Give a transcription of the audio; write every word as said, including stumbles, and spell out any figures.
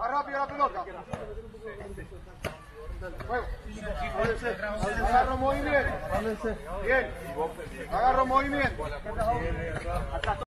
Más rápido la pelota. Juego. Agarro movimiento. Bien. Agarro movimiento.